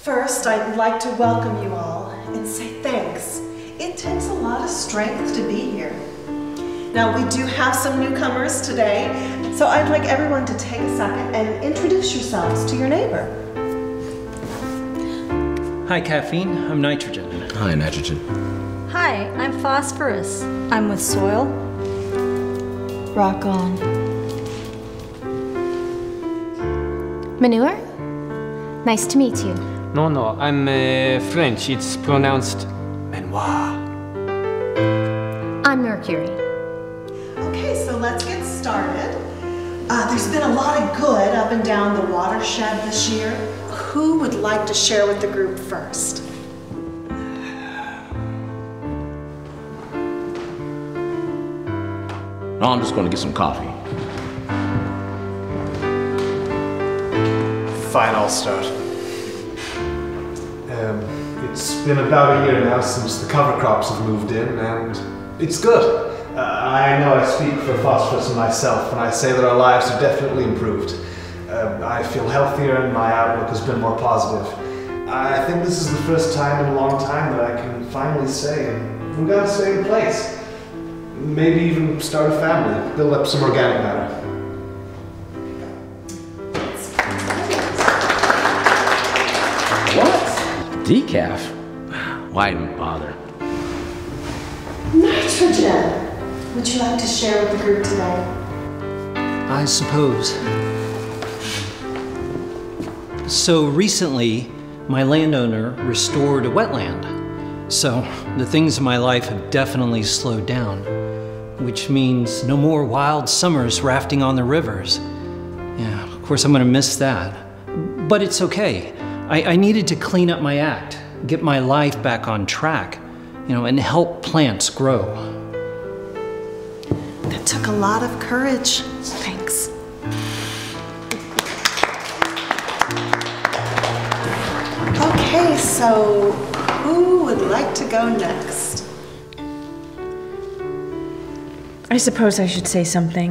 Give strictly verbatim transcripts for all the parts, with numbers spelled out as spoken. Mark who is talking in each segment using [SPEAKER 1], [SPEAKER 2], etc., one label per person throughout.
[SPEAKER 1] First, I'd like to welcome you all and say thanks. It takes a lot of strength to be here. Now, we do have some newcomers today, so I'd like everyone to take a second and introduce yourselves to your neighbor.
[SPEAKER 2] Hi, Caffeine. I'm Nitrogen.
[SPEAKER 3] Hi, Nitrogen.
[SPEAKER 4] Hi, I'm Phosphorus. I'm with Soil. Rock on.
[SPEAKER 5] Manure? Nice to meet you.
[SPEAKER 6] No, no, I'm uh, French. It's pronounced Manoir.
[SPEAKER 5] I'm Mercury.
[SPEAKER 1] Okay, so let's get started. Uh, there's been a lot of good up and down the watershed this year. Who would like to share with the group first?
[SPEAKER 3] No, I'm just going to get some coffee.
[SPEAKER 7] Fine, I'll start. Um, it's been about a year now since the cover crops have moved in, and it's good. Uh, I know I speak for Phosphorus and myself when I say that our lives have definitely improved. Uh, I feel healthier and my outlook has been more positive. I think this is the first time in a long time that I can finally say, we've got to stay in place. Maybe even start a family, build up some organic matter.
[SPEAKER 3] What? Decaf? Why even bother?
[SPEAKER 1] Nitrogen! Would you like to share with the group today?
[SPEAKER 2] I suppose. So recently, my landowner restored a wetland. So the things in my life have definitely slowed down, which means no more wild summers rafting on the rivers. Yeah, of course I'm gonna miss that. But it's okay. I, I needed to clean up my act, get my life back on track, you know, and help plants grow.
[SPEAKER 1] That took a lot of courage. Thanks. Okay, so who would like to go next?
[SPEAKER 8] I suppose I should say something.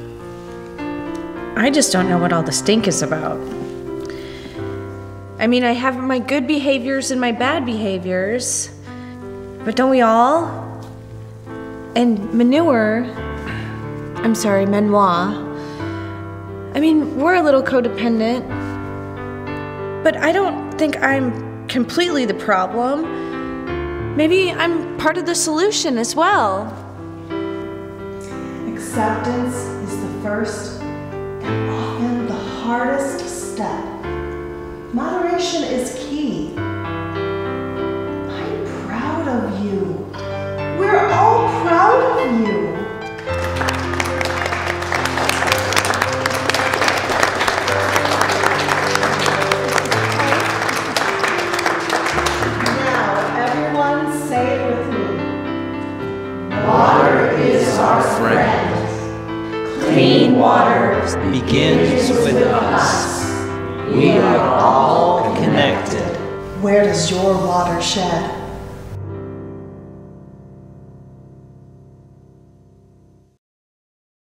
[SPEAKER 8] I just don't know what all the stink is about. I mean, I have my good behaviors and my bad behaviors, but don't we all? And manure, I'm sorry, manoir, I mean, we're a little codependent, but I don't think I'm completely the problem. Maybe I'm part of the solution as well.
[SPEAKER 1] Acceptance is the first and often the hardest step. Moderation is key. I'm proud of you. We're all proud of you. Now, everyone say it with me.
[SPEAKER 9] Water is our friend. Clean water
[SPEAKER 2] Begins with us.
[SPEAKER 9] We are all connected.
[SPEAKER 1] Where does your watershed